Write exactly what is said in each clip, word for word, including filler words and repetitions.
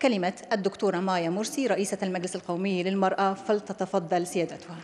كلمة الدكتورة مايا مرسي رئيسة المجلس القومي للمرأة، فلتتفضل سيادتها.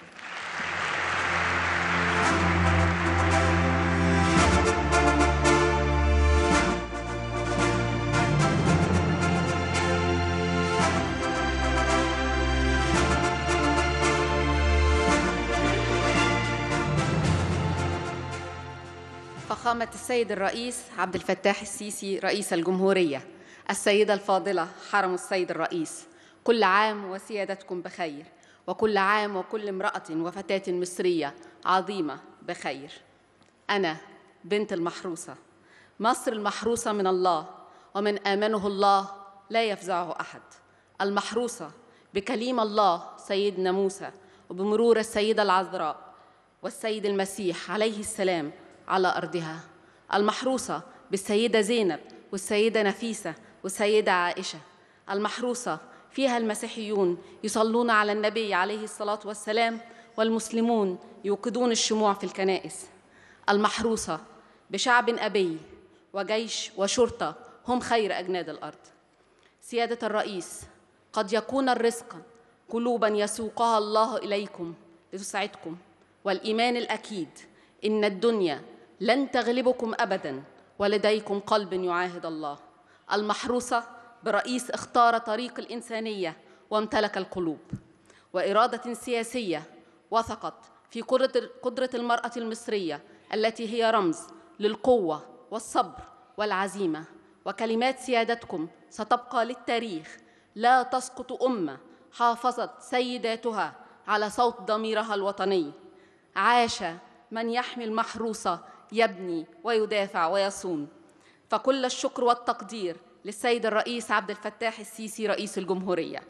فخامة السيد الرئيس عبد الفتاح السيسي رئيس الجمهورية، السيدة الفاضلة حرم السيد الرئيس، كل عام وسيادتكم بخير، وكل عام وكل امرأة وفتاة مصرية عظيمة بخير. أنا بنت المحروسة، مصر المحروسة من الله، ومن آمنه الله لا يفزعه أحد. المحروسة بكليم الله سيدنا موسى، وبمرور السيدة العذراء والسيد المسيح عليه السلام على أرضها. المحروسة بالسيدة زينب والسيدة نفيسة والسيدة عائشة. المحروسة فيها المسيحيون يصلون على النبي عليه الصلاة والسلام، والمسلمون يوقدون الشموع في الكنائس. المحروسة بشعب أبي وجيش وشرطة هم خير أجناد الأرض. سيادة الرئيس، قد يكون الرزق قلوباً يسوقها الله إليكم لتسعدكم، والإيمان الأكيد إن الدنيا لن تغلبكم أبداً، ولديكم قلب يعاهد الله. المحروسة برئيس اختار طريق الإنسانية وامتلك القلوب، وإرادة سياسية وثقت في قدرة المرأة المصرية التي هي رمز للقوة والصبر والعزيمة. وكلمات سيادتكم ستبقى للتاريخ. لا تسقط أمة حافظت سيداتها على صوت ضميرها الوطني. عاش من يحمي المحروسة، يبني ويدافع ويصون. فكل الشكر والتقدير للسيد الرئيس عبد الفتاح السيسي رئيس الجمهورية.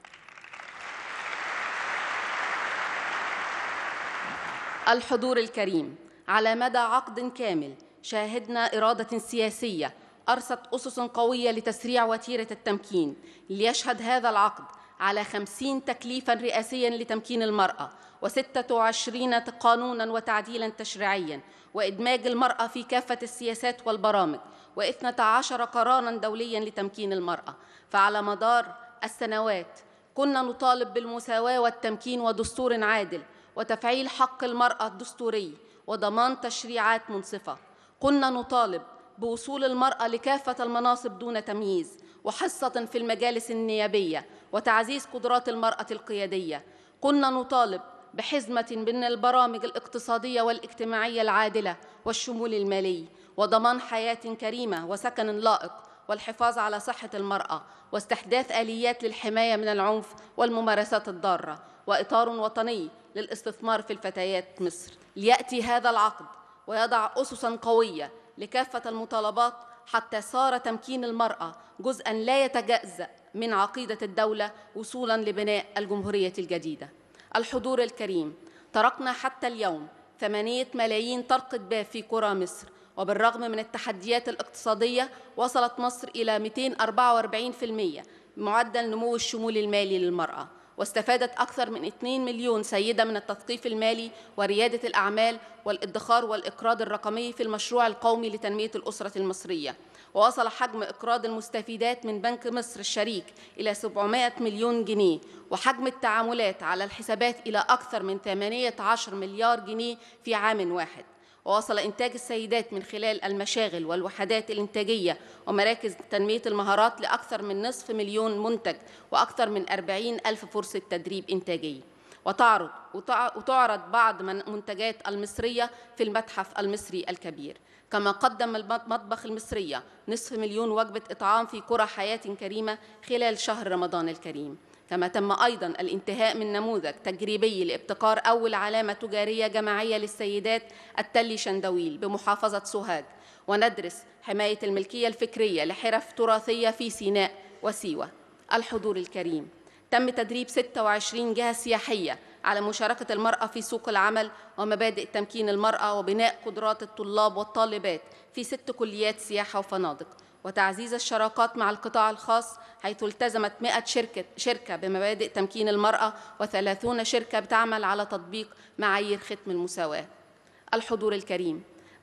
الحضور الكريم، على مدى عقد كامل شاهدنا إرادة سياسية أرست أسس قوية لتسريع وتيرة التمكين. ليشهد هذا العقد على خمسين تكليفاً رئاسياً لتمكين المرأة، وستة وعشرين قانوناً وتعديلاً تشريعياً، وإدماج المرأة في كافة السياسات والبرامج، واثنتا عشر قراراً دولياً لتمكين المرأة. فعلى مدار السنوات كنا نطالب بالمساواة والتمكين ودستور عادل، وتفعيل حق المرأة الدستوري، وضمان تشريعات منصفة. كنا نطالب بوصول المرأة لكافة المناصب دون تمييز، وحصة في المجالس النيابية، وتعزيز قدرات المرأة القيادية. كنا نطالب بحزمة من البرامج الاقتصادية والاجتماعية العادلة والشمول المالي، وضمان حياة كريمة وسكن لائق، والحفاظ على صحة المرأة، واستحداث آليات للحماية من العنف والممارسات الضارة، وإطار وطني للاستثمار في الفتيات مصر. ليأتي هذا العقد ويضع أسساً قوية لكافة المطالبات، حتى صار تمكين المرأة جزءاً لا يتجزأ من عقيدة الدولة وصولاً لبناء الجمهورية الجديدة. الحضور الكريم، تركنا حتى اليوم ثمانية ملايين طرقة باب في قرى مصر، وبالرغم من التحديات الاقتصادية وصلت مصر إلى مئتين وأربعة وأربعين بالمئة معدل نمو الشمول المالي للمرأة، واستفادت أكثر من اثنين مليون سيدة من التثقيف المالي وريادة الأعمال والادخار والإقراض الرقمي في المشروع القومي لتنمية الأسرة المصرية. ووصل حجم إقراض المستفيدات من بنك مصر الشريك إلى سبعمائة مليون جنيه، وحجم التعاملات على الحسابات إلى أكثر من ثمانية عشر مليار جنيه في عام واحد. ووصل إنتاج السيدات من خلال المشاغل والوحدات الإنتاجية ومراكز تنمية المهارات لأكثر من نصف مليون منتج، وأكثر من أربعين ألف فرصة تدريب إنتاجي. وتعرض وتعرض بعض منتجات المصرية في المتحف المصري الكبير. كما قدم المطبخ المصرية نصف مليون وجبة إطعام في قرى حياة كريمة خلال شهر رمضان الكريم. كما تم أيضاً الانتهاء من نموذج تجريبي لابتكار أول علامة تجارية جماعية للسيدات التلي شندويل بمحافظة سوهاج، وندرس حماية الملكية الفكرية لحرف تراثية في سيناء وسيوة. الحضور الكريم، تم تدريب ستة وعشرين جهة سياحية على مشاركة المرأة في سوق العمل ومبادئ تمكين المرأة، وبناء قدرات الطلاب والطالبات في ست كليات سياحة وفنادق، وتعزيز الشراكات مع القطاع الخاص، حيث التزمت مئة شركة, شركة بمبادئ تمكين المرأة، وثلاثون شركة بتعمل على تطبيق معايير ختم المساواة. الحضور الكريم،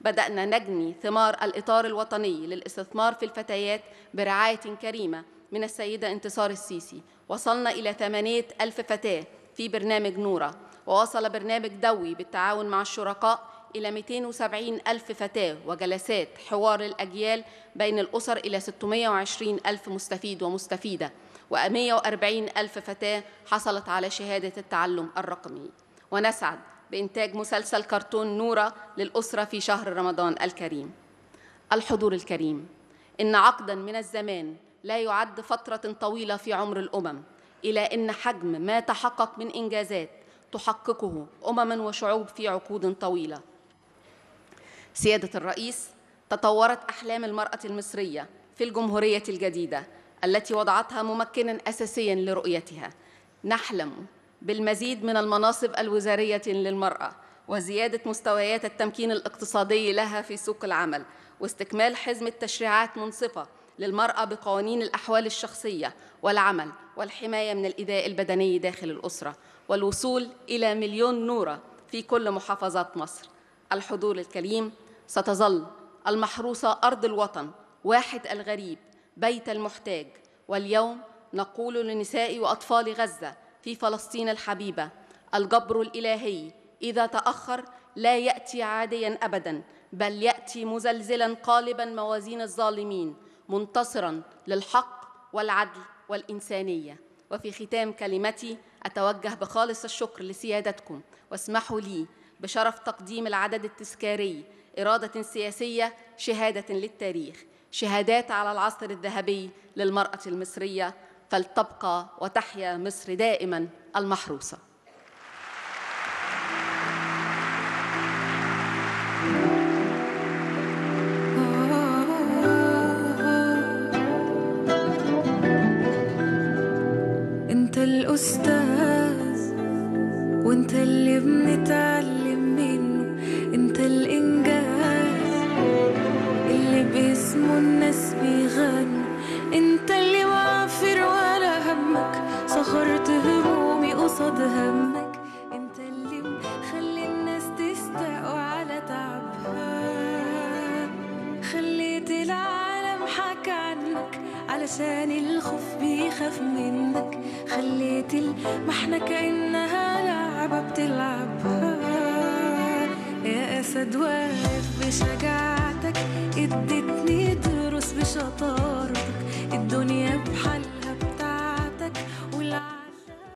بدأنا نجني ثمار الإطار الوطني للاستثمار في الفتيات برعاية كريمة من السيدة انتصار السيسي. وصلنا إلى ثمانية ألف فتاة في برنامج نورة، ووصل برنامج دوي بالتعاون مع الشركاء إلى مئتين وسبعين ألف فتاة، وجلسات حوار الأجيال بين الأسر إلى ستمئة وعشرين ألف مستفيد ومستفيدة، ومئة وأربعين ألف فتاة حصلت على شهادة التعلم الرقمي. ونسعد بإنتاج مسلسل كرتون نورة للأسرة في شهر رمضان الكريم. الحضور الكريم، إن عقداً من الزمان لا يعد فترة طويلة في عمر الأمم، إلى أن حجم ما تحقق من إنجازات تحققه أمماً وشعوب في عقود طويلة. سيادة الرئيس، تطورت أحلام المرأة المصرية في الجمهورية الجديدة التي وضعتها ممكناً أساسياً لرؤيتها. نحلم بالمزيد من المناصب الوزارية للمرأة، وزيادة مستويات التمكين الاقتصادي لها في سوق العمل، واستكمال حزمة تشريعات منصفة للمرأة بقوانين الأحوال الشخصية والعمل والحماية من الإيذاء البدني داخل الأسرة، والوصول إلى مليون نورة في كل محافظات مصر. الحضور الكريم، ستظل المحروسة أرض الوطن، واحد الغريب، بيت المحتاج. واليوم نقول لنساء وأطفال غزة في فلسطين الحبيبة: الجبر الإلهي إذا تأخر لا يأتي عادياً أبداً، بل يأتي مزلزلاً قالباً موازين الظالمين، منتصراً للحق والعدل والإنسانية. وفي ختام كلمتي أتوجه بخالص الشكر لسيادتكم، واسمحوا لي بشرف تقديم العدد التذكاري: إرادة سياسية، شهادة للتاريخ، شهادات على العصر الذهبي للمرأة المصرية. فلتبقى وتحيا مصر دائماً المحروسة. انت الأستاذ وانت اللي بنتعلم منه، انت الإنجاز اللي باسمه الناس بيغنوا، انت اللي وافر ولا همك، صخرت همومي قصاد همك، انت اللي مخلي الناس تستقوى على تعبها، خليت العالم حكى عنك علشان الخوف بيخاف منك، خليت المحنة كأنها لعبة بتلعبها. يا أسد واقف بشجاعتك، اديتني دروس بشطارتك، الدنيا بحل